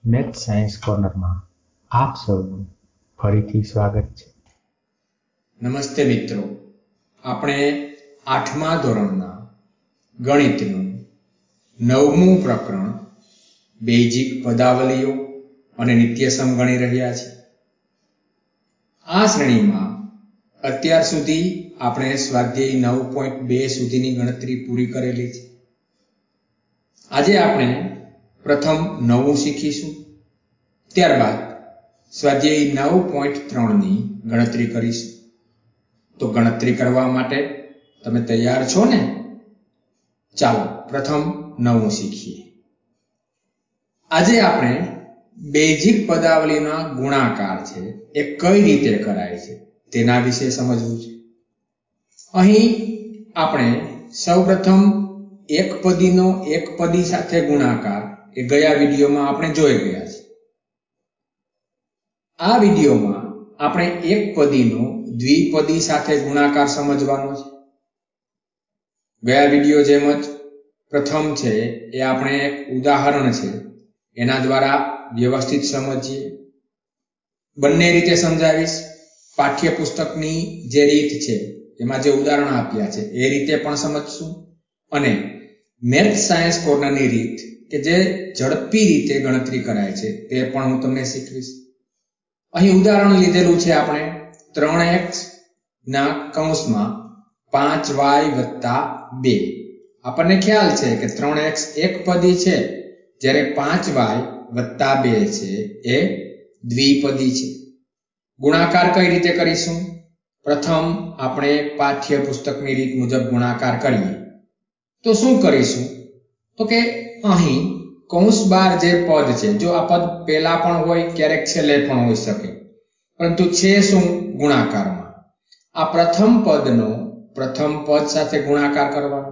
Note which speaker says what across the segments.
Speaker 1: Math science કોર્નરમાં આપ સૌનું ફરીથી સ્વાગત છે.
Speaker 2: નમસ્તે મિત્રો, આપણે 8મા ધોરણના ગણિતનું 9મું પ્રકરણ બેઝિક પદાવલીઓ અને નિત્યસમ ગણી રહ્યા છીએ. આ શ્રેણીમાં અત્યાર સુધી આપણે સ્વાધ્યાય 9.2 સુધીની ગણતરી પૂરી કરેલી છે. આજે આપણે પ્રથમ 9 શીખીશું, ત્યારબાદ સ્વાધ્યાય 9.3 ની ગણતરી કરીશું. તો ગણતરી કરવા માટે તમે તૈયાર છો ને? ચાલો પ્રથમ 9 શીખીએ. આજે આપણે બેઝિક પદાવલીના ગુણાકાર છે એ કઈ રીતે કરાય છે તેના વિશે સમજવું છે. અહીં આપણે સૌપ્રથમ એક પદીનો એક પદી સાથે ગુણાકાર એ ગયા વિડીયોમાં આપણે જોઈ ગયા છે. આ વિડીયોમાં આપણે એક પદીનો દ્વિપદી સાથે ગુણાકાર સમજવાનો છે. ગયા વિડીયો જેમ જ પ્રથમ છે એ આપણે એક ઉદાહરણ છે એના દ્વારા વ્યવસ્થિત સમજીએ. બંને રીતે સમજાવીશ. પાઠ્યપુસ્તકની જે રીત છે એમાં જે ઉદાહરણ આપ્યા છે એ રીતે પણ સમજશું, અને મેથ સાયન્સ કોર્નરની રીત કે જે ઝડપી રીતે ગણતરી કરાય છે તે પણ હું તમને શીખવીશ. અહીં ઉદાહરણ લીધેલું છે આપણે 3x ના કૌંસમાં 5y + 2. આપણને ખ્યાલ છે કે 3x એક પદી છે, જ્યારે 5y + 2 છે એ દ્વિપદી છે. ગુણાકાર કઈ રીતે કરીશું? પ્રથમ આપણે પાઠ્યપુસ્તકની રીત મુજબ ગુણાકાર કરીએ. તો શું કરીશું? તો કે અહીં કૌંસ બહાર જે પદ છે, જો આ પદ પહેલા પણ હોય, ક્યારેક છેલ્લે પણ હોઈ શકે, પરંતુ છે શું ગુણાકારમાં, આ પ્રથમ પદનો પ્રથમ પદ સાથે ગુણાકાર કરવાનો.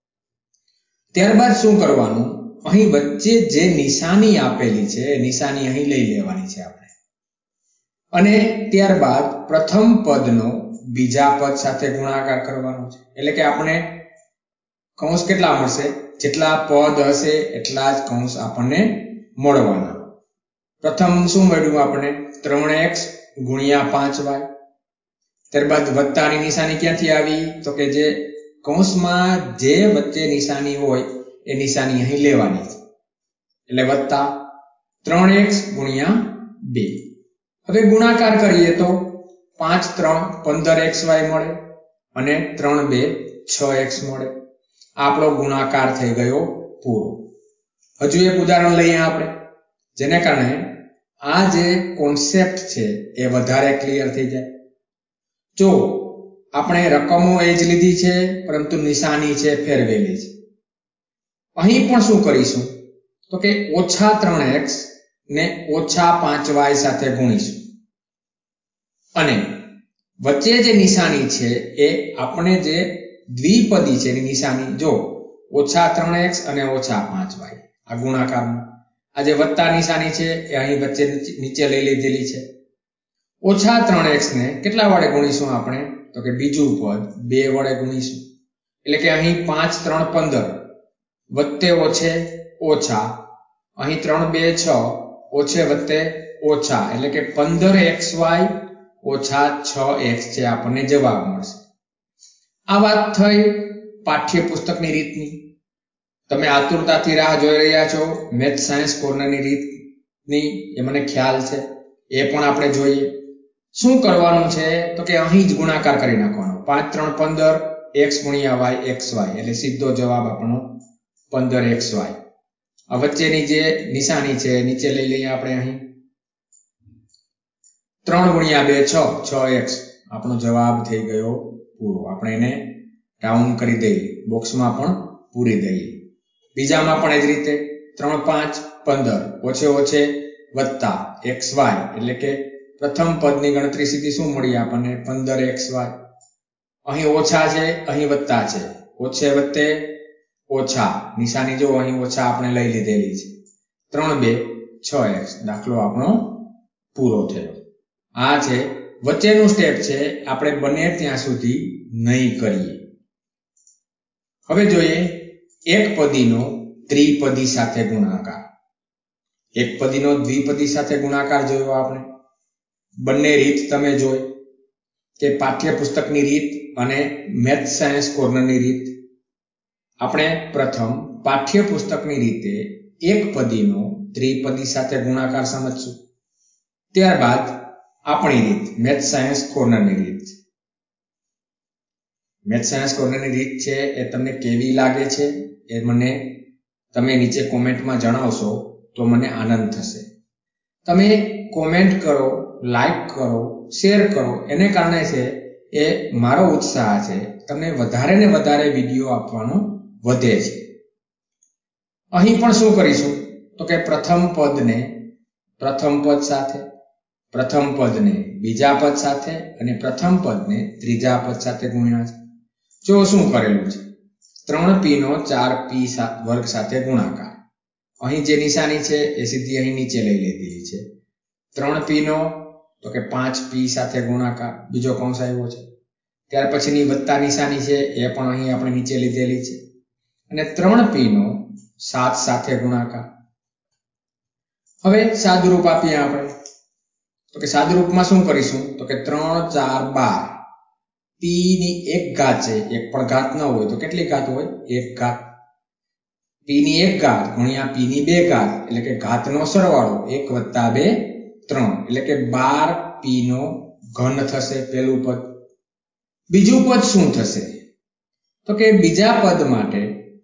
Speaker 2: ત્યારબાદ શું કરવાનું? અહીં વચ્ચે જે નિશાની આપેલી છે એ નિશાની અહીં લઈ લેવાની છે આપણે, અને ત્યારબાદ પ્રથમ પદનો બીજા પદ સાથે ગુણાકાર કરવાનો છે. એટલે કે આપણે કૌંસ કેટલા મળશે? જેટલા પદ હશે એટલા જ કૌંસ આપણને મળવાના. પ્રથમ શું મળ્યું આપણને? 3x × 5y. ત્યારબાદ વત્તાની નિશાની ક્યાંથી આવી? તો કે જે કૌંસમાં જે વચ્ચે નિશાની હોય એ નિશાની અહીં લેવાની છે, એટલે વત્તા 3x × 2. હવે ગુણાકાર કરીએ તો 5 × 3 15xy મળે અને 3 × 2 6x મળે. આપણો ગુણાકાર થઈ ગયો પૂરો. હજુ એક ઉદાહરણ લઈએ આપણે, જેને કારણે આ જે કોન્સેપ્ટ છે એ વધારે ક્લિયર થઈ જાય. જો આપણે રકમો એ જ લીધી છે, પરંતુ નિશાની છે ફેરવેલી છે. અહીં પણ શું કરીશું? તો કે -3x ને -5y સાથે ગુણીશું, અને વચ્ચે જે નિશાની છે એ આપણે જે દ્વિપદી છે એની નિશાની, જો -3x અને -5y આ ગુણાકારમાં, આ જે વત્તા નિશાની છે એ અહીં વચ્ચે નીચે લઈ લીધેલી છે. -3x ને કેટલા વડે ગુણીશું આપણે? તો કે બીજું પદ 2 વડે ગુણીશું. એટલે કે અહીં 5 × 3 = 15 વત્તે ઓછે ઓછા, અહીં 3 × 2 = 6 ઓછે વત્તે ઓછા, એટલે કે 15xy - 6x છે આપણને જવાબ મળશે. આ વાત થઈ પાઠ્યપુસ્તકની રીતની. તમે આતુરતાથી રાહ જોઈ રહ્યા છો મેથ સાયન્સ કોર્નરની રીતની, એ મને ખ્યાલ છે. એ પણ આપણે જોઈએ. શું કરવાનું છે? તો કે અહીં જ ગુણાકાર કરી નાખવાનો. 5 × 3 = 15, x × y xy, એટલે સીધો જવાબ આપણો 15xy. આ વચ્ચેની જે નિશાની છે નીચે લઈ લઈએ આપણે. અહીં 3 × 2 = 6, 6x આપણો જવાબ થઈ ગયો પૂરો. આપણે એને રાઉન્ડ કરી દઈએ, બોક્સમાં પણ પૂરી દઈએ. બીજામાં પણ એ જ રીતે 3 × 5 = 15 ઓછે ઓછે વત્તા xy, એટલે કે પ્રથમ પદની ગણતરી સીધી શું મળી આપણને? 15xy. અહીં ઓછા છે, અહીં વત્તા છે, ઓછે વત્તે ઓછા, નિશાની જો અહીં ઓછા આપણે લઈ લીધેલી છે. 3 × 2 = 6x. દાખલો આપણો પૂરો થયો. આ છે વચ્ચેનું સ્ટેપ છે, આપણે બને ત્યાં સુધી નહીં કરીએ. હવે જોઈએ એક પદીનો ત્રિપદી સાથે ગુણાકાર. એકપદીનો દ્વિપદી સાથે ગુણાકાર જોયો આપણે. બંને રીત તમે જોઈ કે પાઠ્યપુસ્તકની રીત અને મેથ સાયન્સ કોર્નરની રીત. આપણે પ્રથમ પાઠ્યપુસ્તકની રીતે એકપદીનો ત્રિપદી સાથે ગુણાકાર સમજશું. ત્યારબાદ આપણી રીત મેથ સાયન્સ કોર્નરની રીત. મેથ સાયન્સ કોર્નરની રીત છે એ તમને કેવી લાગે છે એ મને તમે નીચે કોમેન્ટમાં જણાવશો તો મને આનંદ થશે. તમે કોમેન્ટ કરો, લાઈક કરો, શેર કરો, એને કારણે છે એ મારો ઉત્સાહ છે તમને વધારે ને વધારે વિડીયો આપવાનો વધે છે. અહીં પણ શું કરીશું તો કે પ્રથમ પદને પ્રથમ પદ સાથે, પ્રથમ પદને બીજા પદ સાથે અને પ્રથમ પદને ત્રીજા પદ સાથે ગુણ્યા છે. જો શું કરેલું છે 3p નો 4p વર્ગ સાથે ગુણાકાર. અહીં જે નિશાની છે એ સીધી અહીં નીચે લઈ લીધી છે. 3p નો તો કે 5p સાથે ગુણાકાર, બીજો કૌંસ આવ્યો છે. ત્યાર પછીની વત્તા નિશાની છે એ પણ અહીં આપણે નીચે લીધેલી છે અને 3p નો 7 સાથે ગુણાકાર. હવે સાદુરૂપ આપીએ આપણે તો કે સાદુરૂપમાં શું કરીશું તો કે 3 4 12 p ની 1 ઘાત છે, એક પણ ઘાત ન હોય તો કેટલી ઘાત હોય 1 ઘાત. p ની 1 ઘાત ગુણ્યા p ની 2 ઘાત એટલે કે ઘાતનો સરવાળો 1 + 2 3 એટલે કે 12p નો ઘન થશે પહેલું પદ. બીજું પદ શું થશે તો કે બીજા પદ માટે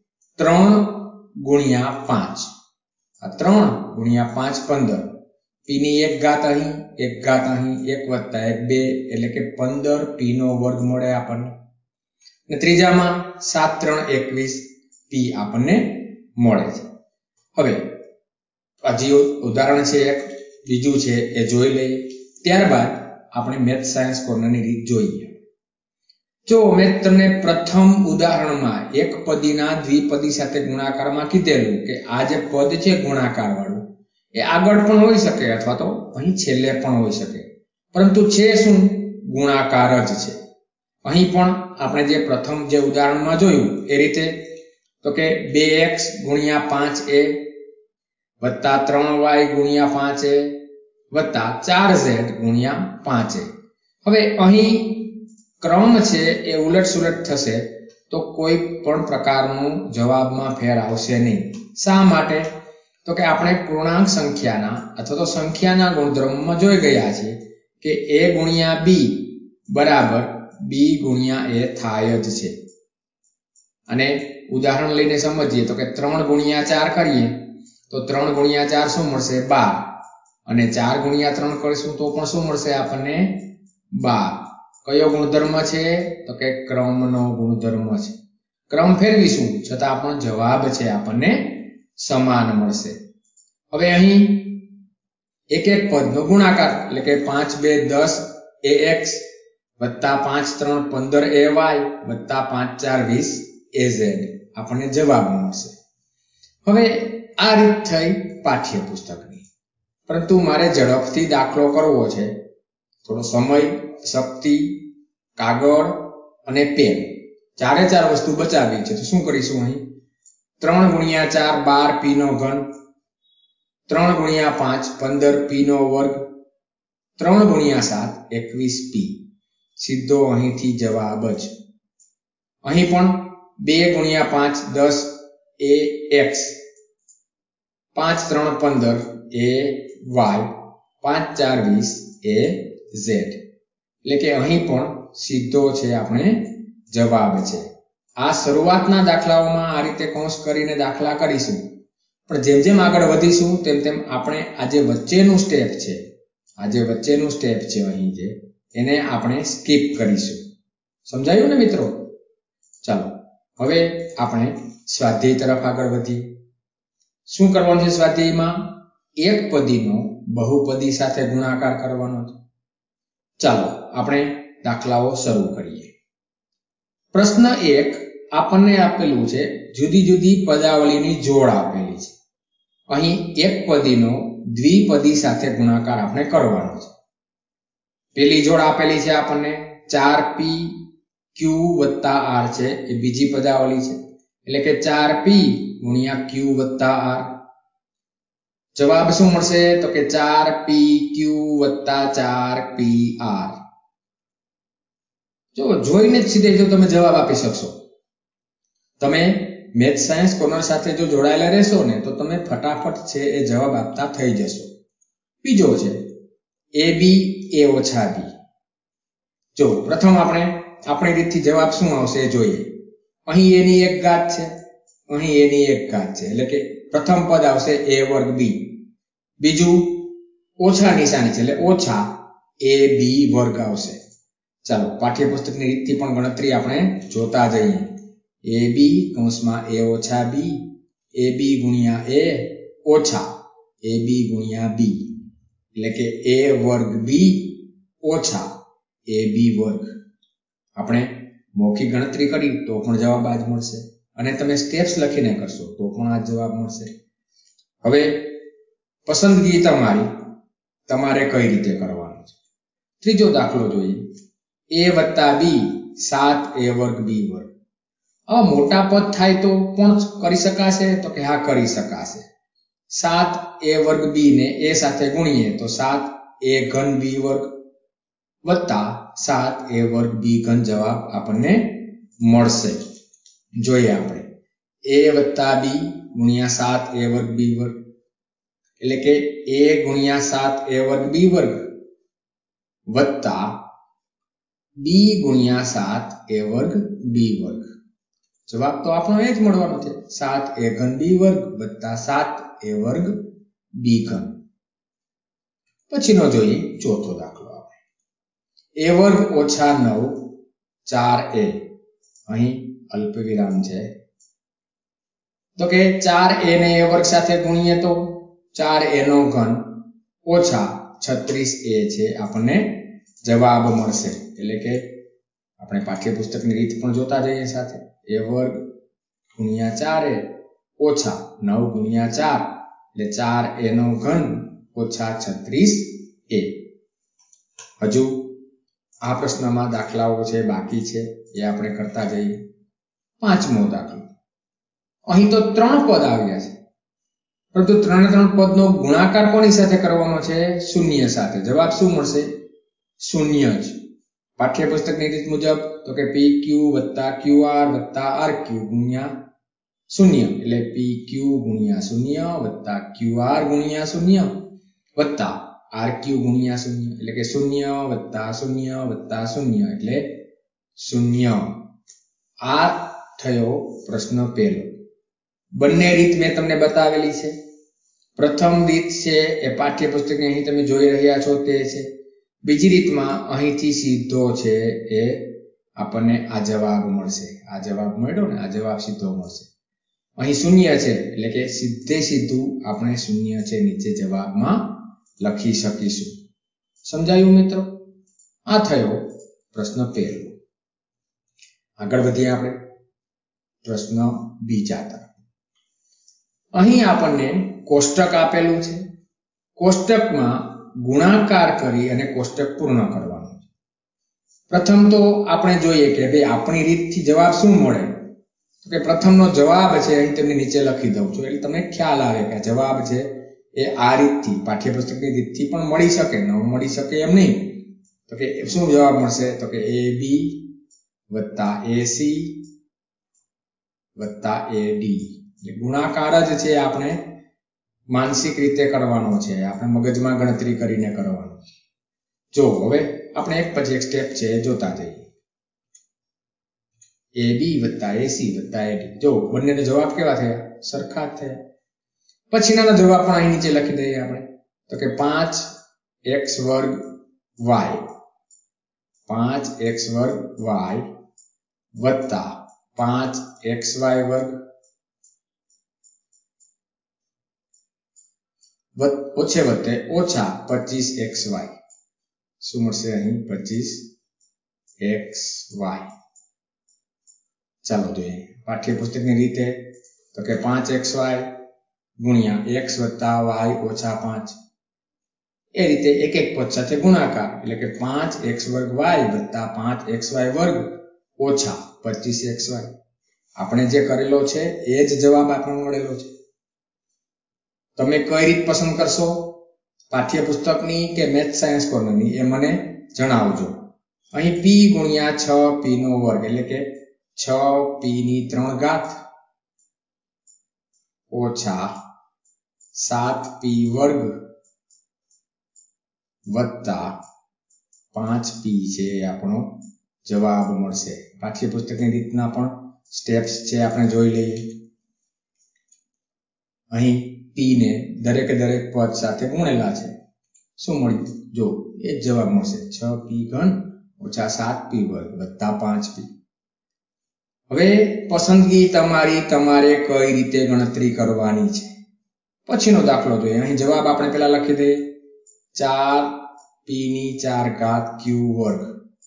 Speaker 2: 3 ગુણ્યા 5, આ 3 ગુણ્યા 5 15, p ની 1 ઘાત અહીં 1 ઘાત અહીં 1 + 1 2 એટલે કે 15p નો વર્ગ મળે આપણને. અને ત્રીજામાં 7 3 21p આપણને મળે છે. હવે હજી ઉદાહરણ છે એક બીજું છે એ જોઈ લઈએ, ત્યારબાદ આપણે મેથ સાયન્સ કોર્નરની રીત જોઈએ. જો મેં તમને પ્રથમ ઉદાહરણમાં એકપદીના દ્વિપદી સાથે ગુણાકારમાં કીધેલું કે આ જે પદ છે ગુણાકાર વાળું એ આગળ પણ હોઈ શકે અથવા તો અહીં છેલ્લે પણ હોઈ શકે, પરંતુ છે શું ગુણાકાર જ છે. અહીં પણ આપણે જે પ્રથમ જે ઉદાહરણમાં જોયું એ રીતે તો કે 2x ગુણ્યા 5a વત્તા 3y ગુણ્યા 5a વત્તા 4z ગુણ્યા 5a. હવે અહીં ક્રમ છે એ ઉલટ સુલટ થશે તો કોઈ પણ પ્રકારનું જવાબમાં ફેર આવશે નહીં. શા માટે તો કે આપણે પૂર્ણાંક સંખ્યાના અથવા તો સંખ્યાના ગુણધર્મમાં જોઈ ગયા છે કે a ગુણ્યા b બરાબર b ગુણ્યા a થાય જ છે. અને ઉદાહરણ લઈને સમજીએ તો કે 3 ગુણ્યા 4 કરીએ તો 3 ગુણ્યા 4 શું મળશે 12 અને 4 ગુણ્યા 3 કરીશું તો પણ શું મળશે આપણને 12. કયો ગુણધર્મ છે તો કે ક્રમનો ગુણધર્મ છે. ક્રમ ફેરવીશું છતાં પણ જવાબ છે આપણને સમાન મળશે. હવે અહીં એક એક પદનો ગુણાકાર એટલે કે 5 2 10 ax વત્તા 5 3 15 ay વત્તા 5 4 20 az આપણને જવાબ મળશે. હવે આ રીત થઈ પાઠ્યપુસ્તકની, પરંતુ મારે ઝડપથી દાખલો કરવો છે, થોડો સમય, શક્તિ, કાગળ અને પેન ચારે ચાર વસ્તુ બચાવી છે. તો શું કરીશું અહીં 3 ગુણ્યા 4 12p નો ઘન, 3 ગુણ્યા 5 15p નો વર્ગ, 3 ગુણ્યા 7 21p. સીધો અહીંથી જવાબ જ. અહીં પણ 2 ગુણ્યા 5 10 ax, 5 3 15 ay, 5 4 20 az. એટલે કે અહીં પણ સીધો છે આપણે જવાબ છે. આ શરૂઆતના દાખલાઓમાં આ રીતે કૌંસ કરીને દાખલા કરીશું, પણ જેમ જેમ આગળ વધીશું તેમ તેમ આપણે આ જે વચ્ચેનું સ્ટેપ છે અહીં જે એને આપણે સ્કીપ કરીશું. સમજાયું ને મિત્રો? ચાલો હવે આપણે સ્વાધ્યાય તરફ આગળ વધીએ. શું કરવાનું છે સ્વાધ્યાયમાં? એક પદીનો બહુપદી સાથે ગુણાકાર કરવાનો છે. ચાલો આપણે દાખલાઓ શરૂ કરીએ. પ્રશ્ન 1 આપણને આપેલું છે જુદી જુદી પદાવલીની જોડ આપેલી છે. અહીં એક પદીનો દ્વિપદી સાથે ગુણાકાર આપણે કરવાનો છે. પેલી જોડ આપેલી છે આપણને 4p q + r છે, એ બીજી પદાવલી છે એટલે કે 4p ગુણ્યા q + r. જવાબ શું મળશે તો કે 4pq + 4pr. જો જોઈને જ સીધે જો તમે જવાબ આપી શકશો. તમે મેથ સાયન્સ કોર્નર સાથે જો જોડાયેલા રહેશો ને તો તમે ફટાફટ છે એ જવાબ આપતા થઈ જશો. બીજો છે ab a - b. જો પ્રથમ આપણે આપણી રીતથી જવાબ શું આવશે એ જોઈએ. અહીં a ની 1 ઘાત છે, અહીં a ની 1 ઘાત છે, એટલે કે પ્રથમ પદ આવશે a² b. બીજું ઓછા નિશાની છે એટલે ઓછા ab² આવશે. ચાલો પાઠ્યપુસ્તકની રીતથી પણ ગણતરી આપણે જોતા જઈએ. ab કૌંસમાં a - b, ab ગુણ્યા a ઓછા ab ગુણ્યા b, એટલે કે a² b ઓછા ab². આપણે મૌખિક ગણતરી કરી તો પણ જવાબ આ જ મળશે, અને તમે સ્ટેપ્સ લખીને કરશો તો પણ આ જવાબ મળશે. હવે પસંદગી તમારે કઈ રીતે કરવાનું છે. ત્રીજો દાખલો જોઈએ. a + b 7a² b². હવે મોટા પદ થાય તો પણ કરી શકાશે તો કે હા કરી શકાશે. 7a² b ને a સાથે ગુણીએ તો 7a³ b² વત્તા 7a² b³ જવાબ આપણને મળશે. જોઈએ આપણે a + b ગુણ્યા 7a² b², એટલે કે a ગુણ્યા 7a² b² વત્તા b ગુણ્યા 7a² b². જવાબ તો આપણો એ જ મળવાનો છે, 7a³ b² વત્તા 7a² b³. પછીનો જોઈએ ચોથો દાખલો. a² - 9 4a. અહીં અલ્પવિરામ છે તો કે 4a ને a² સાથે ગુણીએ તો 4a³ ઓછા 36a છે આપણને જવાબ મળશે. એટલે કે આપણે પાઠ્યપુસ્તકની રીત પણ જોતા જઈએ સાથે. a² ગુણ્યા 4a ઓછા 9 ગુણ્યા 4 એટલે 4a³ ઓછા 36a. હજુ આ પ્રશ્નમાં દાખલાઓ છે બાકી છે એ આપણે કરતા જઈએ. પાંચમો દાખલો. અહીં તો 3 પદ આવ્યા છે, પરંતુ 3 પદનો ગુણાકાર કોની સાથે કરવાનો છે? શૂન્ય સાથે. જવાબ શું મળશે? શૂન્ય જ. પાઠ્યપુસ્તકની રીત મુજબ તો કે pq + qr + rq ગુણ્યા શૂન્ય, એટલે pq ગુણ્યા શૂન્ય વત્તા qr ગુણ્યા શૂન્ય વત્તા rq ગુણ્યા શૂન્ય, એટલે કે શૂન્ય વત્તા શૂન્ય વત્તા શૂન્ય એટલે શૂન્ય. આ થયો પ્રશ્ન પહેલો. બંને રીત મેં તમને બતાવેલી છે. પ્રથમ રીત છે એ પાઠ્યપુસ્તકની અહીં તમે જોઈ રહ્યા છો તે છે. બીજી રીતમાં અહીંથી સીધો છે એ આપણને આ જવાબ મળશે. આ જવાબ મળ્યો ને, આ જવાબ સીધો મળશે. અહીં શૂન્ય છે એટલે કે સીધું આપણે શૂન્ય છે નીચે જવાબમાં લખી શકીશું. સમજાયું મિત્રો? આ થયો પ્રશ્ન પહેલો. આગળ વધીએ આપણે પ્રશ્ન બીજા તરફ. અહીં આપણને કોષ્ટક આપેલું છે. કોષ્ટકમાં ગુણાકાર કરી અને કોષ્ટક પૂર્ણ કરવાનું છે. પ્રથમ તો આપણે જોઈએ કે ભાઈ આપણી રીતથી જવાબ શું મળે. તો કે પ્રથમનો જવાબ છે અહીં તમને નીચે લખી દઉં છું, એટલે તમને ખ્યાલ આવે કે જવાબ છે એ આ રીતથી પાઠ્યપુસ્તકની રીતથી પણ મળી શકે, ન મળી શકે એમ નહીં. તો કે શું જવાબ મળશે? તો કે ab વત્તા ac વત્તા ad. ગુણાકાર જ છે આપણે માનસિક રીતે કરવાનો છે, આપણે મગજમાં ગણતરી કરીને કરવાનો છે. જો હવે આપણે એક પછી એક સ્ટેપ છે જોતા જઈએ. ab વત્તા ac વત્તા ad. જો બંનેનો જવાબ કેવા થયા? સરખા જ થયા. પછીનાનો જવાબ પણ અહીં નીચે લખી દઈએ આપણે. તો કે 5x² y 5x² y વત્તા 5xy² ઓછે વત્તે ઓછા 25xy. શું મળશે અહીં? 25xy. ચાલો જોઈએ પાઠ્યપુસ્તકની રીતે. તો કે 5xy ગુણ્યા x વત્તા y ઓછા 5. એ રીતે એક એક પદ સાથે ગુણાકાર, એટલે કે 5x² y વત્તા 5xy² ઓછા 25xy. આપણે જે કરેલો છે એ જ જવાબ આપણને મળેલો છે. તમે કઈ રીત પસંદ કરશો, પાઠ્યપુસ્તકની કે મેથ સાયન્સ કોર્નરની, એ મને જણાવજો. અહીં p ગુણ્યા 6p નો વર્ગ એટલે કે 6p ની 3 ઘાત ઓછા 7p વર્ગ વત્તા 5p છે એ આપણો જવાબ મળશે. પાઠ્યપુસ્તકની રીતના પણ સ્ટેપ્સ છે આપણે જોઈ લઈએ. અહીં p ને દરેક પદ સાથે ગુણેલા છે. શું મળ્યું? જો એ જ જવાબ મળશે, 6p ઘન ઓછા 7p વર્ગ વત્તા 5p. હવે પસંદગી તમારી, તમારે કઈ રીતે ગણતરી કરવાની છે. પછીનો દાખલો જોઈએ. અહીં જવાબ આપણે પહેલા લખી દઈએ, 4p ની 4 ઘાત q વર્ગ,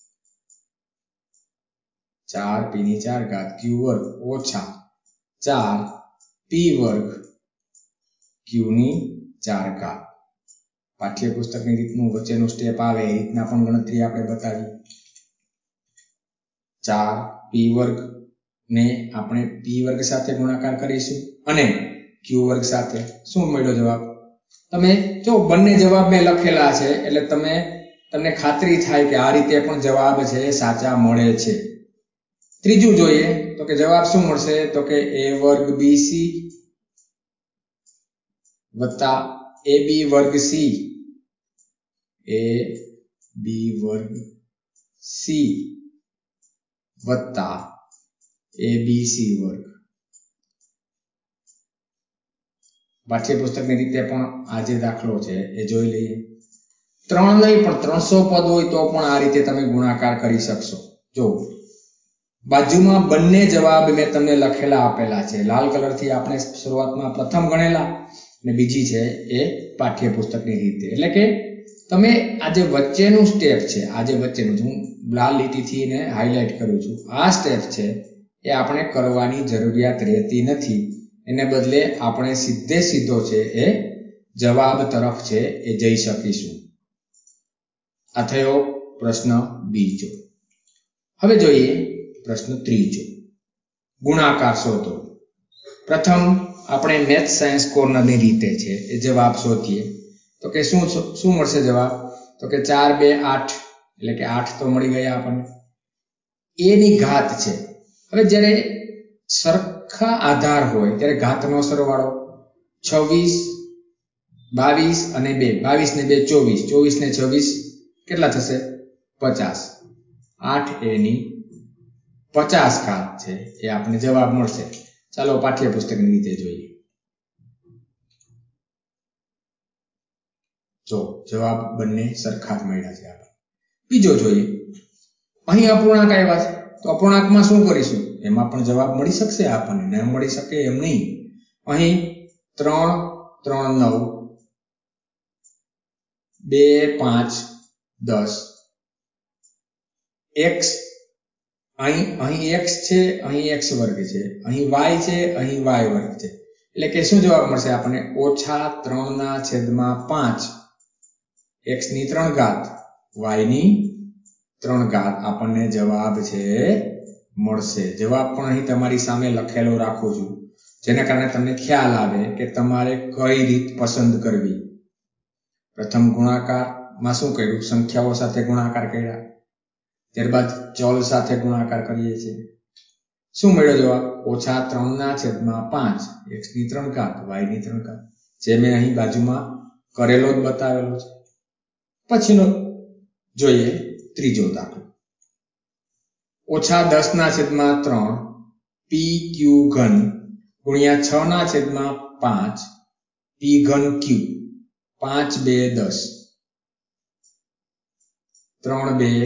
Speaker 2: 4p ની 4 ઘાત q વર્ગ ઓછા 4p વર્ગ q ની 4 ઘાત. પાઠ્યપુસ્તકની રીતનું વચ્ચેનું સ્ટેપ આવે એ રીતના પણ ગણતરી આપણે બતાવી. 4p વર્ગ ને આપણે p વર્ગ સાથે ગુણાકાર કરીશું અને q વર્ગ સાથે. શું મળ્યો જવાબ? તમે જો બંને જવાબ મેં લખેલા છે એટલે તમને ખાતરી થાય કે આ રીતે પણ જવાબ છે એ સાચા મળે છે. ત્રીજું જોઈએ તો કે જવાબ શું મળશે? તો કે a વર્ગ bc વત્તા ab વર્ગ c, ab વર્ગ c વત્તા abc વર્ગ. પાઠ્યપુસ્તકની રીતે પણ આ જે દાખલો છે એ જોઈ લઈએ. 3 નહીં પણ 300 પદ હોય તો પણ આ રીતે તમે ગુણાકાર કરી શકશો. જો બાજુમાં બંને જવાબ મેં તમને લખેલા આપેલા છે. લાલ કલરથી આપણે શરૂઆતમાં પ્રથમ ગણેલા અને બીજી છે એ પાઠ્યપુસ્તકની રીતે. એટલે કે તમે આ જે વચ્ચેનું સ્ટેપ છે, આ જે વચ્ચેનું હું લાલ લીટીથી ને હાઇલાઇટ કરું છું, આ સ્ટેપ છે એ આપણે કરવાની જરૂરિયાત રહેતી નથી. એને બદલે આપણે સીધો છે એ જવાબ તરફ છે એ જઈ શકીશું. આ થયો પ્રશ્ન બીજો. હવે જોઈએ પ્રશ્ન ત્રીજો, ગુણાકાર શોધો. પ્રથમ આપણે મેથ સાયન્સ કોર્નરની રીતે છે એ જવાબ શોધીએ. તો કે શું મળશે જવાબ? તો કે 4 2 8 એટલે કે 8 તો મળી ગયા આપણને. a ની ઘાત છે. હવે જ્યારે સરખા આધાર હોય ત્યારે ઘાતનો સરવાળો 26 22 અને 2, 22 ને 2 24, 24 ને 26 કેટલા થશે? 50. 8a ની 50 ઘાત છે એ આપણને જવાબ મળશે. ચાલો પાઠ્યપુસ્તકની રીતે જોઈએ. જો જવાબ બંને સરખા જ મળ્યા છે આપણે. બીજો જોઈએ. અહીં અપૂર્ણાંક આવ્યા છે તો અપૂર્ણાંકમાં શું કરીશું? એમાં પણ જવાબ મળી શકશે આપણને, ન મળી શકે એમ નહીં. અહીં 3 3 9 2 5 10 x, અહીં x છે, અહીં x વર્ગ છે, અહીં y છે, અહીં y વર્ગ છે. એટલે કે શું જવાબ મળશે આપણને? -3/5 x ની 3 ઘાત y ની 3 ઘાત આપણને જવાબ છે મળશે. જવાબ પણ અહીં તમારી સામે લખેલો રાખું છું, જેના કારણે તમને ખ્યાલ આવે કે તમારે કઈ રીત પસંદ કરવી. પ્રથમ ગુણાકારમાં શું કર્યું? સંખ્યાઓ સાથે ગુણાકાર કર્યા. ત્યારબાદ ચલ સાથે ગુણાકાર કરીએ છીએ. શું મળ્યો જવાબ? -3/5 x ની 3 ઘાત y ની 3 ઘાત, જે મેં અહીં બાજુમાં કરેલો જ બતાવેલો છે. પછીનો જોઈએ ત્રીજો દાખલો. -10/3 pq ઘન ગુણ્યા 6/5 p ઘન q, 5 2 10, 3 2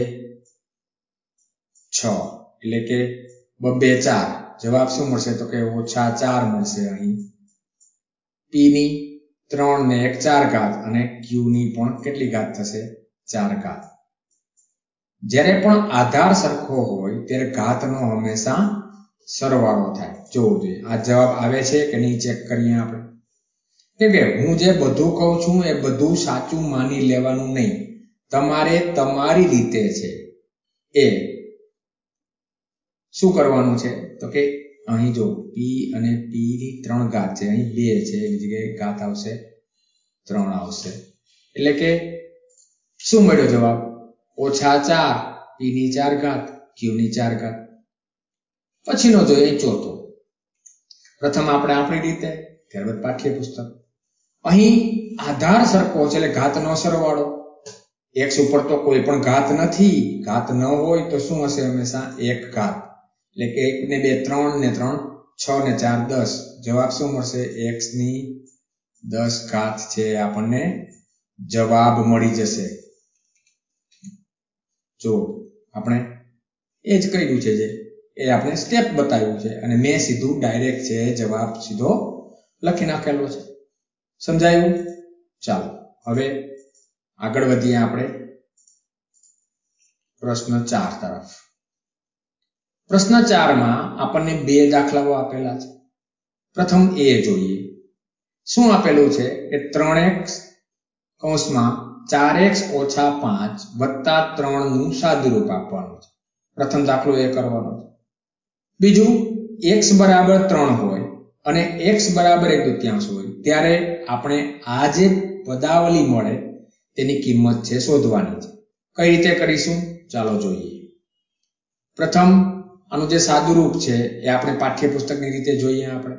Speaker 2: 6 એટલે કે 2 2 4. જવાબ શું મળશે? તો કે -4 મળશે. અહીં p ની 3 ને 1 4 ઘાત અને q ની પણ કેટલી ઘાત થશે? 4 ઘાત. જ્યારે પણ આધાર સરખો હોય ત્યારે ઘાતનો હંમેશા સરવાળો થાય. જોવું જોઈએ આ જવાબ આવે છે કે નહીં, ચેક કરીએ આપણે. કેમ કે હું જે બધું કહું છું એ બધું સાચું માની લેવાનું નહીં. તમારે તમારી રીતે છે એ શું કરવાનું છે? તો કે અહીં જો p અને p ની 3 ઘાત છે, અહીં 2 છે, એની જગ્યાએ ઘાત આવશે 3 આવશે. એટલે કે શું મળ્યો જવાબ? -4 p ની 4 ઘાત q ની 4 ઘાત. પછીનો જોઈએ ચોથો. પ્રથમ આપણે આપણી રીતે, ત્યારબાદ પાઠ્યપુસ્તક. અહીં આધાર સરખો છે એટલે ઘાતનો સરવાળો. x ઉપર તો કોઈ પણ ઘાત નથી, ઘાત ન હોય તો શું હશે? હંમેશા 1 ઘાત. એટલે કે 1 ને 2 3 ને 3 6 ને 4 10. જવાબ શું મળશે? x ની 10 ઘાત છે આપણને જવાબ મળી જશે. જો આપણે એ જ કર્યું છે, જે એ આપણે સ્ટેપ બતાવ્યું છે અને મેં સીધું ડાયરેક્ટ છે જવાબ સીધો લખી નાખેલો છે. સમજાયું? ચાલો હવે આગળ વધીએ આપણે પ્રશ્ન 4 તરફ. પ્રશ્ન 4 માં આપણને 2 દાખલાઓ આપેલા છે. પ્રથમ એ જોઈએ. શું આપેલું છે કે 3x કૌંસમાં 4x ઓછા 5 વત્તા 3 નું સાદુરૂપ આપવાનું છે. પ્રથમ દાખલો એ કરવાનો છે. બીજું, x બરાબર 3 હોય અને x બરાબર 1/2 હોય ત્યારે આપણે આ જે પદાવલી મળે તેની કિંમત છે શોધવાની છે. કઈ રીતે કરીશું? ચાલો જોઈએ. પ્રથમ આનું જે સાદુરૂપ છે એ આપણે પાઠ્યપુસ્તકની રીતે જોઈએ. આપણે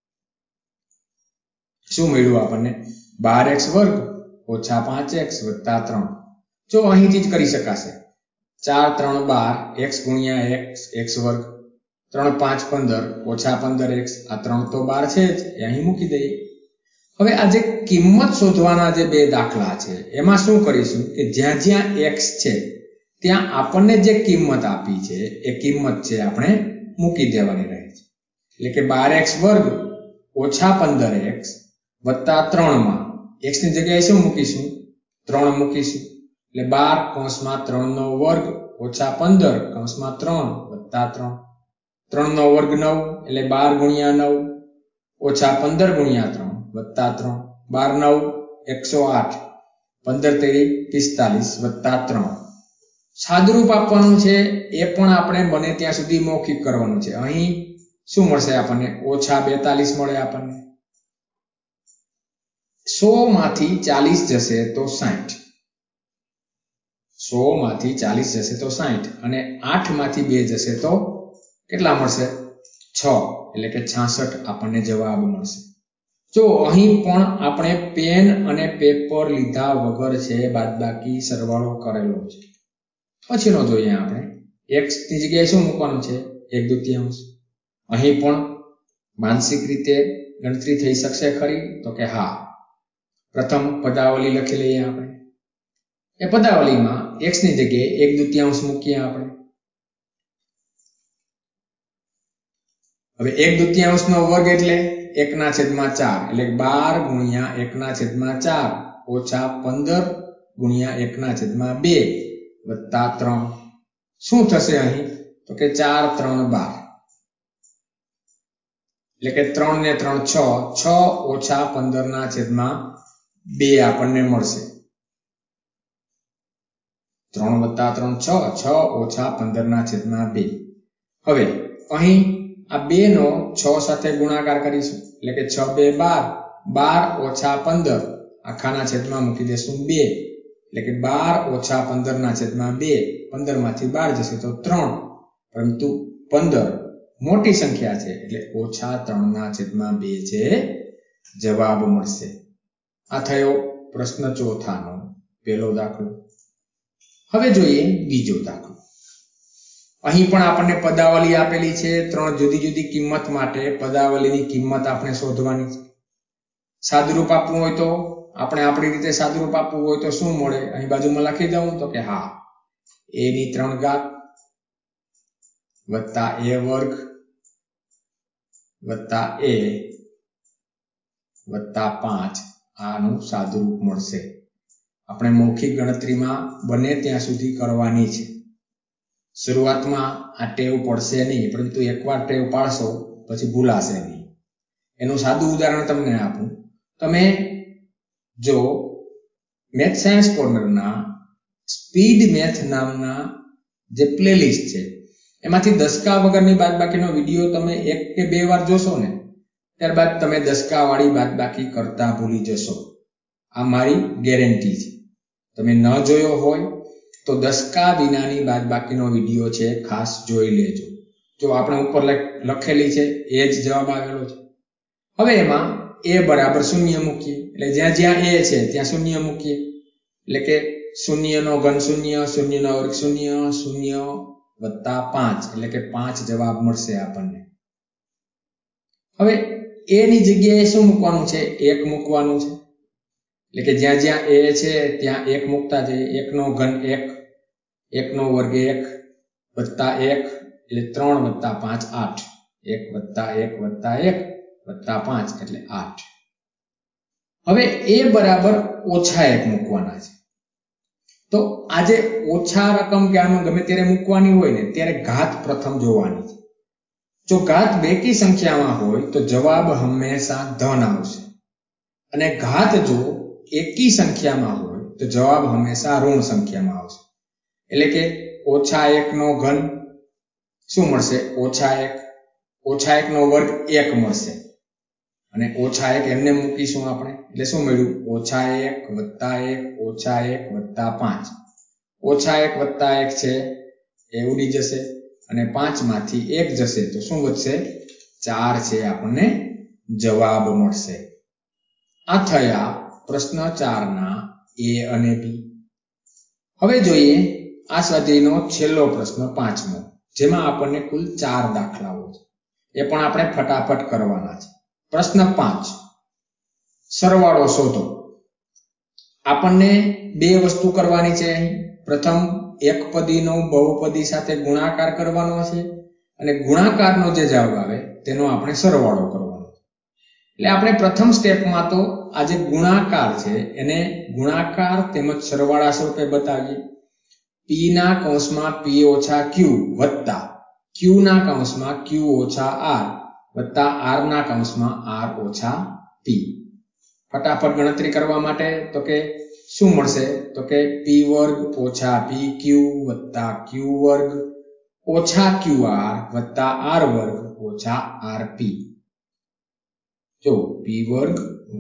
Speaker 2: શું મળ્યું આપણને? 12x² ઓછા 5x વત્તા 3. જો અહીંથી જ કરી શકાશે. 4 3 12 x ગુણ્યા x² 3 5 15 ઓછા 15x. આ 3 તો 12 છે જ, એ અહીં મૂકી દઈએ. હવે આ જે કિંમત શોધવાના જે 2 દાખલા છે એમાં શું કરીશું કે જ્યાં જ્યાં x છે ત્યાં આપણને જે કિંમત આપી છે એ કિંમત છે આપણે મૂકી દેવાની રહે છે. એટલે કે 12x² ઓછા 15x વત્તા 3 માં x ની જગ્યાએ શું મૂકીશું? 3 મૂકીશું. એટલે 12 કૌંસમાં 3 નો વર્ગ ઓછા 15 કૌંસમાં 3 વત્તા 3. 3 નો વર્ગ 9 એટલે 12 ગુણ્યા 9 ઓછા 15 ગુણ્યા 3 વત્તા 3. 12 9 108 15 તેરી 45 વત્તા 3. સાદુરૂપ આપવાનું છે એ પણ આપણે બને ત્યાં સુધી મૌખિક કરવાનું છે. અહીં શું મળશે આપણને? ઓછા 42 મળે આપણને. 100 માંથી 40 જશે તો 60. 100 માંથી 40 જશે તો 60 અને 8 માંથી 2 જશે તો કેટલા મળશે? 6. એટલે કે 66 આપણને જવાબ મળશે. જો અહીં પણ આપણે પેન અને પેપર લીધા વગર છે બાદબાકી સરવાળો કરેલો છે. પછીનો જોઈએ આપણે. x ની જગ્યાએ શું મૂકવાનું છે? 1/2. અહીં પણ માનસિક રીતે ગણતરી થઈ શકશે ખરી? તો કે હા. પ્રથમ પદાવલી લખી લઈએ આપણે. એ પદાવલીમાં x ની જગ્યાએ 1/2 મૂકીએ આપણે. હવે 1/2 નો વર્ગ એટલે 1/4 એટલે 12 ગુણ્યા 1/4 ઓછા 15 ગુણ્યા 1/2 વત્તા 3. શું થશે અહીં? તો કે 4 3 12. એટલે કે 3 ને 3 6 6 ઓછા 15/2 આપણને મળશે. 3 વત્તા 3 6 6 ઓછા 15/2. હવે અહીં આ 2 નો 6 સાથે ગુણાકાર કરીશું. એટલે કે 6 2 12 12 ઓછા 15 આખાના છેદમાં મૂકી દેશું 2. એટલે કે 12 ઓછા 15/2. 15 માંથી 12 જશે તો 3. પરંતુ 15 મોટી સંખ્યા છે એટલે ઓછા 3/2 છે જવાબ મળશે. આ થયો પ્રશ્ન ચોથાનો પહેલો દાખલો. હવે જોઈએ બીજો દાખલો. અહીં પણ આપણને પદાવલી આપેલી છે. 3 જુદી જુદી કિંમત માટે પદાવલીની કિંમત આપણે શોધવાની છે. સાદુરૂપ આપવું હોય તો આપણે આપણી રીતે સાદુરૂપ આપવું હોય તો શું મળે? અહીં બાજુમાં લખી દઉં તો કે હા, a ની 3 ઘાત વત્તા a વર્ગ વત્તા a વત્તા 5 આનું સાદુરૂપ મળશે. આપણે મૌખિક ગણતરીમાં બને ત્યાં સુધી કરવાની છે. શરૂઆતમાં આ ટેવ પડશે નહીં, પરંતુ એકવાર ટેવ પાડશો પછી ભૂલાશે નહીં. એનું સાદું ઉદાહરણ તમને આપું. તમે જો મેથ સાયન્સ કોર્નરના સ્પીડ મેથ નામના જે પ્લેલિસ્ટ છે એમાંથી દસકા વગરની બાદબાકીનો વિડીયો તમે 1 કે 2 વાર જોશો ને ત્યારબાદ તમે દસકા વાળી બાદબાકી કરતા ભૂલી જશો. આ મારી ગેરંટી છે. તમે ન જોયો હોય તો દસકા વિનાની બાદબાકીનો વિડીયો છે, ખાસ જોઈ લેજો. જો આપણે ઉપર લખેલી છે એ જ જવાબ આવેલો છે. હવે એમાં a બરાબર 0 મૂકીએ, એટલે જ્યાં જ્યાં a છે ત્યાં 0 મૂકીએ, એટલે કે 0 નો ઘન 0, 0 નો વર્ગ 0, 0 વત્તા 5, એટલે કે 5 જવાબ મળશે આપણને. હવે a ની જગ્યાએ શું મૂકવાનું છે? 1 મૂકવાનું છે. એટલે કે જ્યાં જ્યાં a છે ત્યાં 1 મૂકતા જઈએ. 1 નો ઘન 1, 1 નો વર્ગ 1 વત્તા 1 એટલે 3 વત્તા 5 8, 1 વત્તા 1 વત્તા 1 વત્તા 5 એટલે 8. હવે a બરાબર -1 મૂકવાના છે. તો આજે ઓછા રકમ કે આનું ગમે ત્યારે મૂકવાની હોય ને ત્યારે ઘાત પ્રથમ જોવાની છે. જો ઘાત બેકી સંખ્યામાં હોય તો જવાબ હંમેશા ધન આવશે, અને ઘાત જો એકી સંખ્યામાં હોય તો જવાબ હંમેશા ઋણ સંખ્યામાં આવશે. એટલે કે -1 નો ઘન શું મળશે? -1. -1 નો વર્ગ 1 મળશે, અને -1 એમને મૂકીશું આપણે, એટલે શું મળ્યું? -1 વત્તા 1 -1 વત્તા 5. -1 વત્તા 1 છે એ ઉડી જશે, અને 5 માંથી 1 જશે તો શું વધશે? 4 છે, આપણને જવાબ મળશે. આ થયા પ્રશ્ન 4 ના a અને b. હવે જોઈએ આ સ્વાધ્યાયનો છેલ્લો પ્રશ્ન 5મો, જેમાં આપણને કુલ 4 દાખલાઓ છે. એ પણ આપણે ફટાફટ કરવાના છે. પ્રશ્ન 5, સરવાળો શોધો. આપણને 2 વસ્તુ કરવાની છે. પ્રથમ એકપદીનો બહુપદી સાથે ગુણાકાર કરવાનો છે, અને ગુણાકારનો જે જવાબ આવે તેનો આપણે સરવાળો કરવાનો છે. એટલે આપણે પ્રથમ સ્ટેપમાં તો આ જે ગુણાકાર છે એને ગુણાકાર તેમજ સરવાળા સ્વરૂપે બતાવીએ. p ના કૌંસમાં p ઓછા q વત્તા q ના કૌંસમાં q ઓછા r વત્તા r ના કૌંસમાં r ઓછા p. ફટાફટ ગણતરી કરવા માટે તો કે શું મળશે? તો કે p વર્ગ ઓછા pq વત્તા q વર્ગ ઓછા qr વત્તા r વર્ગ ઓછા rp. જો p વર્ગ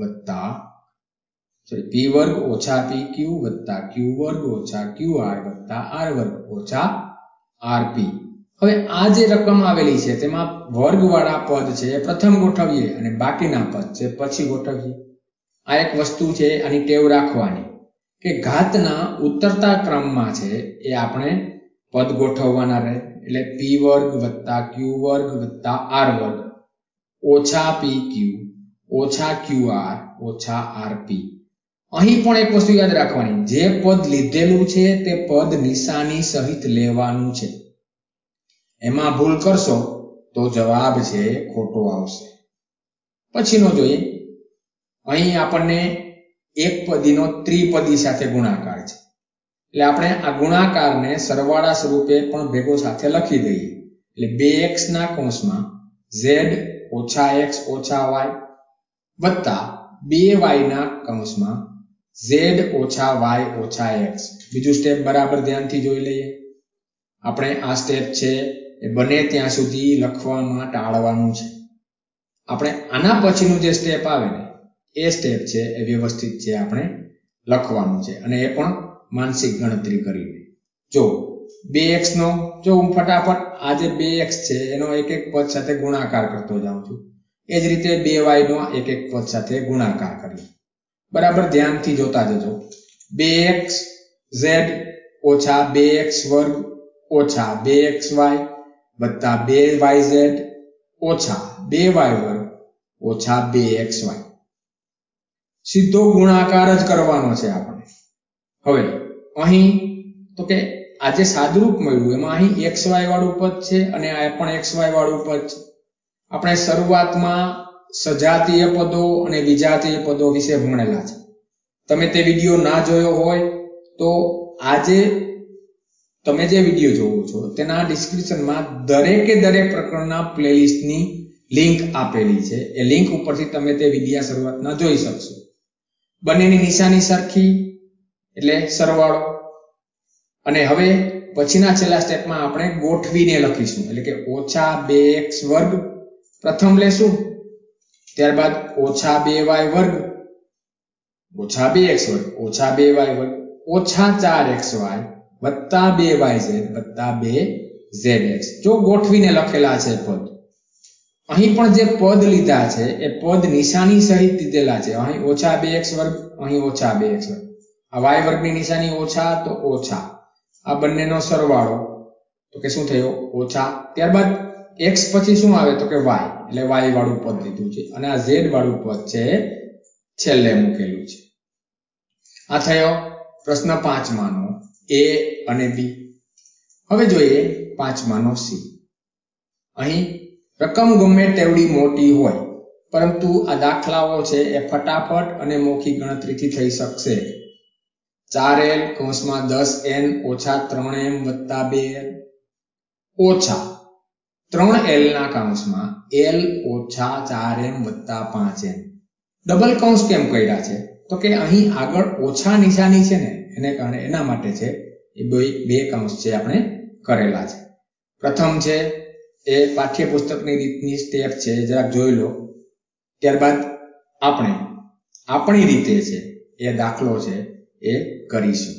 Speaker 2: ઓછા pq વત્તા q વર્ગ ઓછા qr વત્તા r વર્ગ ઓછા rp. હવે આ જે રકમ આવેલી છે તેમાં વર્ગવાળા પદ છે એ પ્રથમ ગોઠવીએ, અને બાકીના પદ છે પછી ગોઠવીએ. આ એક વસ્તુ છે, આની ટેવ રાખવાની કે ઘાતના ઉતરતા ક્રમમાં છે એ આપણે પદ ગોઠવવાના રહે. એટલે p વર્ગ વત્તા q વર્ગ વત્તા r વર્ગ ઓછા pq ઓછા qr ઓછા rp. અહીં પણ એક વસ્તુ યાદ રાખવાની, જે પદ લીધેલું છે તે પદ નિશાની સહિત લેવાનું છે. એમાં ભૂલ કરશો તો જવાબ છે ખોટો આવશે. પછીનો જોઈએ. અહીં આપણને એકપદીનો ત્રિપદી સાથે ગુણાકાર છે, એટલે આપણે આ ગુણાકારને સરવાળા સ્વરૂપે પણ ભેગો સાથે લખી દઈએ. એટલે 2x ના કૌંસમાં z ઓછા x ઓછા y વત્તા 2y ના કૌંસમાં z ઓછા y ઓછા x. બીજું સ્ટેપ બરાબર ધ્યાનથી જોઈ લઈએ. આપણે આ સ્ટેપ છે એ બને ત્યાં સુધી લખવામાં ટાળવાનું છે. આપણે આના પછીનું જે સ્ટેપ આવે ને એ સ્ટેપ છે એ વ્યવસ્થિત છે આપણે લખવાનું છે, અને એ પણ માનસિક ગણતરી કરીને. જો 2x નો, જો હું ફટાફટ આ જે 2x છે એનો એક એક પદ સાથે ગુણાકાર કરતો જાઉં છું, એ જ રીતે 2y નો એક એક પદ સાથે ગુણાકાર કરીએ. બરાબર ધ્યાનથી જોતા જજો. 2xz ઓછા 2x વર્ગ ઓછા 2xy વત્તા 2yz ઓછા 2y વર્ગ ઓછા 2xy. સીધો ગુણાકાર જ કરવાનો છે આપણે. હવે અહીં તો કે આ જે સાદુરૂપ મળ્યું એમાં અહીં xy વાળું પદ છે અને આ પણ xy વાળું પદ છે. આપણે શરૂઆતમાં સજાતીય પદો અને વિજાતીય પદો વિશે ભણેલા છે. તમે તે વિડીયો ના જોયો હોય તો આજે તમે જે વિડીયો જોવો છો તેના ડિસ્ક્રિપ્શનમાં દરેકે દરેક પ્રકરણના પ્લેલિસ્ટની લિંક આપેલી છે. એ લિંક ઉપરથી તમે તે વિડીયો શરૂઆતના જોઈ શકશો. બંનેની નિશાની સરખી એટલે સરવાળો. અને હવે પછીના છેલ્લા સ્ટેપમાં આપણે ગોઠવીને લખીશું, એટલે કે ઓછા 2x વર્ગ પ્રથમ લેશું, ત્યારબાદ ઓછા 2y વર્ગ, ઓછા 2x વર્ગ, ઓછા 2y વર્ગ, ઓછા 4xy વત્તા 2yz વત્તા 2zx. જો ગોઠવીને લખેલા છે પદ, અહીં પણ જે પદ લીધા છે એ પદ નિશાની સહિત દીધેલા છે. અહીં ઓછા 2x વર્ગ, અહીં ઓછા 2x વર્ગ, આ y વર્ગની નિશાની ઓછા તો ઓછા, આ બંનેનો સરવાળો તો કે શું થયો ઓછા. ત્યારબાદ x પછી શું આવે તો કે y, એટલે y વાળું પદ લીધું છે અને આ z વાળું પદ છે છેલ્લે મૂકેલું છે. આ થયો પ્રશ્ન 5 માંનો a અને b. હવે જોઈએ 5 માંનો c. અહીં રકમ ગમે તેવડી મોટી હોય, પરંતુ આ દાખલાઓ છે એ ફટાફટ અને મૌખિક ગણતરીથી થઈ શકશે. 4l કૌંસમાં 10n ઓછા 3m વત્તા 2l ઓછા 3l ના કૌંસમાં l ઓછા 4m વત્તા 5n. ડબલ કૌંસ કેમ કર્યા છે તો કે અહીં આગળ ઓછા નિશાની છે ને એને કારણે, એના માટે છે એ બે કૌંસ છે આપણે કરેલા છે. પ્રથમ છે એ પાઠ્યપુસ્તકની રીતની સ્ટેપ છે, જરાક જોઈ લો. ત્યારબાદ આપણે આપણી રીતે છે એ દાખલો છે એ કરીશું.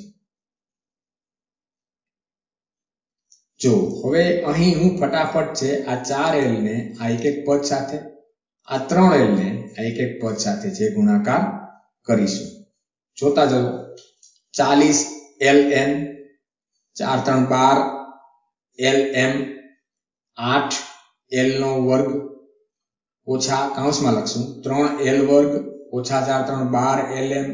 Speaker 2: જો હવે અહીં હું ફટાફટ છે આ 4l ને આ એક એક પદ સાથે, આ 3l ને આ એક એક પદ સાથે છે ગુણાકાર કરીશું. જોતા જાઓ. 40 ln 4 3 12 lm 8 l નો વર્ગ ઓછા કૌંસમાં લખશું 3l વર્ગ ઓછા 4 3 12 lm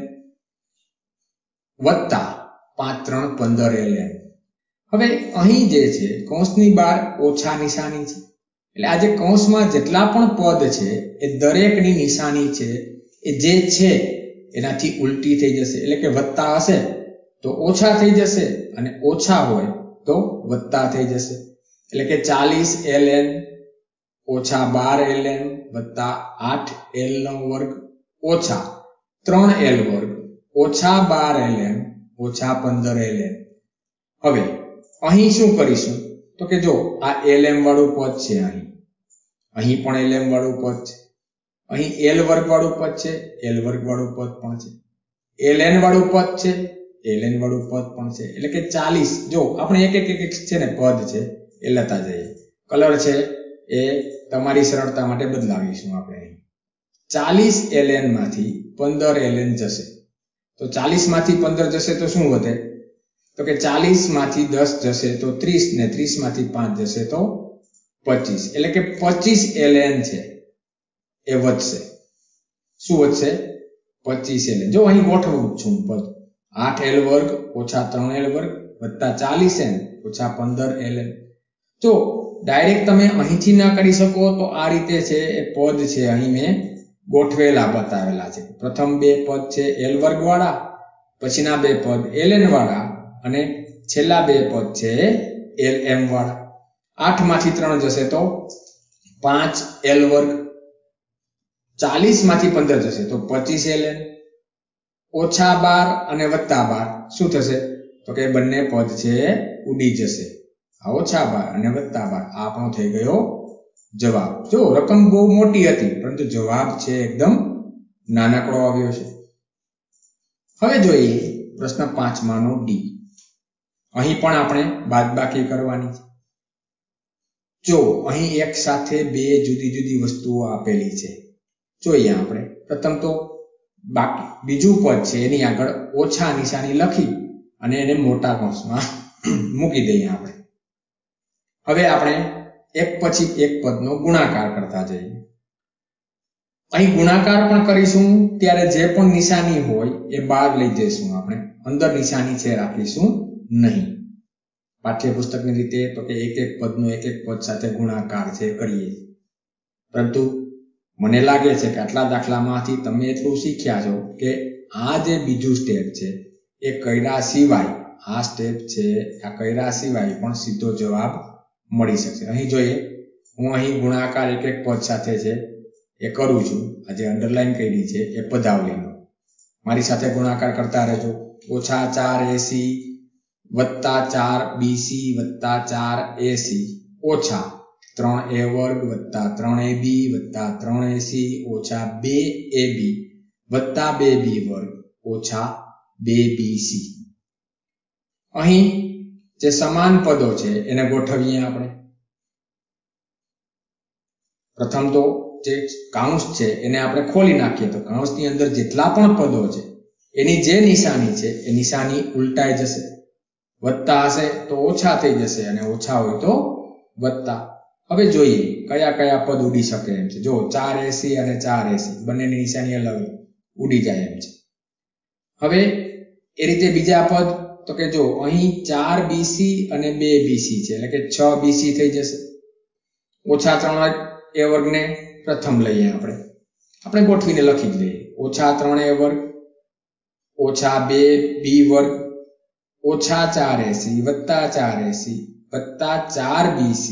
Speaker 2: વત્તા 5 3 15 lm. હવે અહીં જે છે કૌંસની બહાર ઓછા નિશાની છે, એટલે આ જે કૌંસમાં જેટલા પણ પદ છે એ દરેકની નિશાની છે એ જે છે એનાથી ઉલટી થઈ જશે, એટલે કે વત્તા હશે તો ઓછા થઈ જશે અને ઓછા હોય તો વત્તા થઈ જશે. એટલે કે 40 ln ઓછા 12 ln વત્તા 8 l નો વર્ગ ઓછા 3l વર્ગ ઓછા 12 ln ઓછા 15 ln. હવે અહીં શું કરીશું તો કે જો આ lm વાળું પદ છે, અહીં પણ lm વાળું પદ છે, અહીં l વર્ગ વાળું પદ છે, l વર્ગ વાળું પદ પણ છે, ln વાળું પદ છે, ln વાળું પદ પણ છે. એટલે કે 40 જો આપણે એક એક છે ને પદ છે એ લેતા જઈએ. કલર છે એ તમારી સરળતા માટે બદલાવીશું આપણે. 40 ln માંથી 15 ln જશે તો 40 માંથી 15 જશે તો શું વધે તો કે 40 માંથી 10 જશે તો 30 ને 30 માંથી 5 જશે તો 25. એટલે કે 25 ln છે એ વધશે. શું વધશે 25 ln. જો અહીં ગોઠવું છું પદ 8l વર્ગ ઓછા 3l વર્ગ વત્તા 40n ઓછા 15 ln. જો ડાયરેક્ટ તમે અહીંથી ના કરી શકો તો આ રીતે છે એ પદ છે અહીં મેં ગોઠવેલા બતાવેલા છે. પ્રથમ બે પદ છે l વર્ગ વાળા, પછીના બે પદ ln વાળા અને છેલ્લા બે પદ છે lm વાળા. 8 માંથી 3 જશે તો 5l વર્ગ, 40 માંથી 15 જશે તો 25 ln ઓછા 12 અને વત્તા 12 શું થશે તો કે બંને પદ છે ઉડી જશે. આ ઓછા 12 અને વત્તા 12 આ આપણો થઈ ગયો જવાબ. જો રકમ બહુ મોટી હતી પરંતુ જવાબ છે એકદમ નાનકડો આવ્યો છે. હવે જોઈએ પ્રશ્ન 5 માંનો ડી. અહીં પણ આપણે બાદબાકી કરવાની છે. જો અહીં એક સાથે બે જુદી જુદી વસ્તુઓ આપેલી છે, જોઈએ આપણે. પ્રથમ તો બાકી બીજું પદ છે એની આગળ ઓછા નિશાની લખી અને એને મોટા કૌંસમાં મૂકી દઈએ આપણે. હવે આપણે એક પછી એક પદનો ગુણાકાર કરતા જઈએ. અહીં ગુણાકાર પણ કરીશું ત્યારે જે પણ નિશાની હોય એ બહાર લઈ જઈશું આપણે, અંદર નિશાની છે રાખીશું નહીં. પાઠ્યપુસ્તકની રીતે તો કે એક એક પદનો એક એક પદ સાથે ગુણાકાર છે કરીએ. પરંતુ મને લાગે છે કે આટલા દાખલામાંથી તમે એટલું શીખ્યા છો કે આ જે બીજું સ્ટેપ છે એ કર્યા સિવાય, આ સ્ટેપ છે આ કર્યા સિવાય પણ સીધો જવાબ મળી શકશે. અહીં જોઈએ હું અહીં ગુણાકાર એક એક પદ સાથે છે એ કરું છું. આ જે અંડરલાઈન કરી છે એ પદાવલીનો મારી સાથે ગુણાકાર કરતા રહેજો. ઓછા 4ac વત્તા 4BC વત્તા 4AC ઓછા 3A વર્ગ વત્તા 3AB વત્તા 3AC ઓછા 2AB વત્તા 2B વર્ગ ઓછા 2BC. અહીં જે સમાન પદો છે એને ગોઠવીએ આપણે. પ્રથમ તો જે કૌંસ છે એને આપણે ખોલી નાખીએ તો કૌંસની અંદર જેટલા પણ પદો છે એની જે નિશાની છે એ નિશાની ઉલટાઈ જશે. વત્તા હશે તો ઓછા થઈ જશે અને ઓછા હોય તો વત્તા. હવે જોઈએ કયા કયા પદ ઉડી શકે એમ છે. જો 4AC અને 4AC બંનેની નિશાની અલગ ઉડી જાય એમ છે. હવે એ રીતે બીજા પદ તો કે જો અહીં 4BC અને 2BC છે એટલે કે 6BC થઈ જશે. ઓછા 3A વર્ગને પ્રથમ લઈએ આપણે ગોઠવીને લખી જ લઈએ. ઓછા 3A વર્ગ ઓછા 2B વર્ગ ઓછા 4AC વત્તા 4AC વત્તા 4BC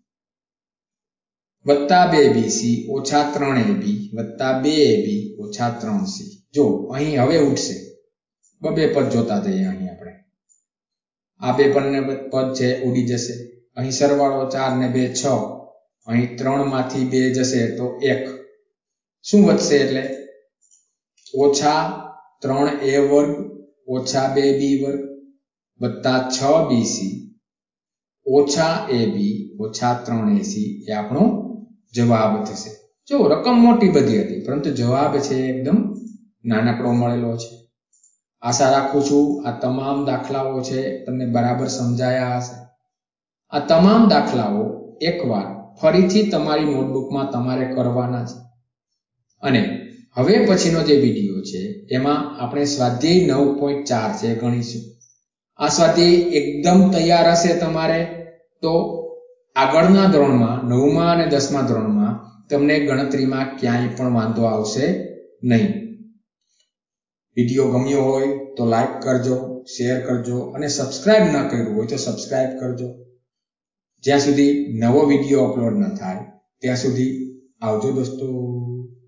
Speaker 2: વત્તા 2BC ઓછા 3AB વત્તા 2AB ઓછા 3C. જો અહીં હવે ઉઠશે બે પદ જોતા જઈએ. અહીં આપણે આ બે પદ છે ઉડી જશે. અહીં સરવાળો 4 ને 2 6. અહીં 3 માંથી 2 જશે તો 1. શું વધશે એટલે ઓછા 3A વર્ગ ઓછા 2B વર્ગ વત્તા 6BC ઓછા AB ઓછા 3AC એ આપણો જવાબ થશે. જો રકમ મોટી બધી હતી પરંતુ જવાબ છે એકદમ નાનકડો મળેલો છે. આશા રાખું છું આ તમામ દાખલાઓ છે તમને બરાબર સમજાયા હશે. આ તમામ દાખલાઓ એકવાર ફરીથી તમારી નોટબુકમાં તમારે કરવાના છે. અને હવે પછીનો જે વિડીયો છે એમાં આપણે સ્વાધ્યાય 9.4 છે ગણીશું. આ સ્વાધ્યાય એકદમ તૈયાર હશે તમારે તો આગળના ધોરણમાં 9મા અને 10મા ધોરણમાં તમને ગણતરીમાં ક્યાંય પણ વાંધો આવશે નહીં. વિડીયો ગમ્યો હોય તો લાઈક કરજો, શેર કરજો અને સબસ્ક્રાઇબ ન કર્યું હોય તો સબસ્ક્રાઇબ કરજો. જ્યાં સુધી નવો વિડીયો અપલોડ ન થાય ત્યાં સુધી આવજો દોસ્તો.